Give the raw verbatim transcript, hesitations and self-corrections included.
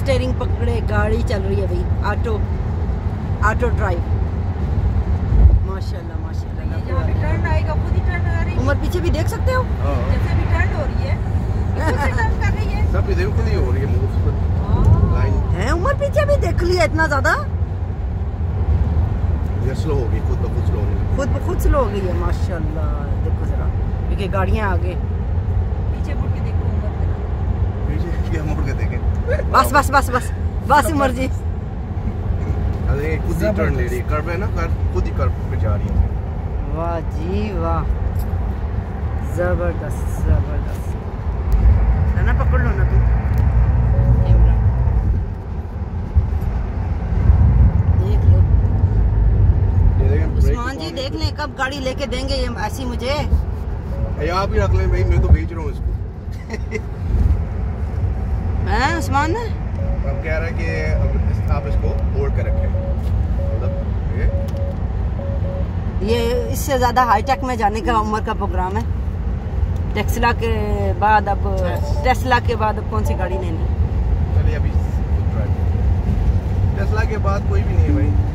Steering पकड़े गाड़ी चल रही है भाई, ऑटो ऑटो ड्राइव। माशाल्लाह माशाल्लाह। जहाँ भी टर्न आएगा खुद ही टर्न आ रही है। उमर पीछे भी देख सकते हो, जैसे भी टर्न हो रही है खुद से टर्न कर रही है। सब देखो खुद ही हो रही है लाइन है। उमर पीछे भी देख लिया इतना ज्यादा, ये स्लो हो गई, खुद ब खुद स्लो हो गई, खुद ब खुद स्लो हो गई है माशाल्लाह। देखो जरा क्योंकि गाड़ियां आगे, पीछे मुड़ के देखो उमर तेरा, पीछे क्या मोड़ के देखें। बस बस बस बस बस उमर जी। अरे खुद ही टर्न ले रही है, कर्व है ना, कर्व खुद ही कर्व पे जा रही है। वाह जी वाह, जबरदस्त जबरदस्त। है ना, पकड़ लो ना तुम कैमरा, देख लो। उस्मान जी देख लें कब गाड़ी लेके देंगे ये ऐसी मुझे। आप ही रख लें भाई, मैं तो बेच रहा हूँ इसको। हैं उस्मान ने अब कह रहा है कि आप इसको होल्ड कर रखें, मतलब ये ये इससे ज्यादा हाईटेक में जाने का उमर का प्रोग्राम है। टेस्ला के बाद अब टेस्ला के बाद अब कौन सी गाड़ी लेनी? चलिए अभी टेस्ला के बाद कोई भी नहीं है भाई।